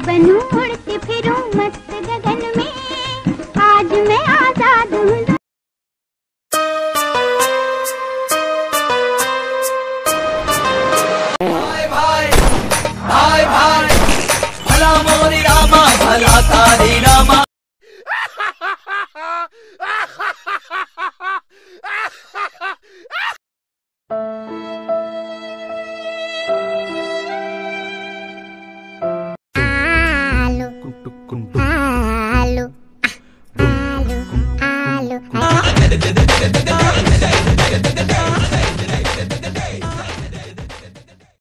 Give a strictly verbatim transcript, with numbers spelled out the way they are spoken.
बनूं उड़ती फिरूं मस्त गगन में, आज मैं आजाद हूँ। भाई भाई भाई भाई भला मोरी रामा भला तारी रामा। आलू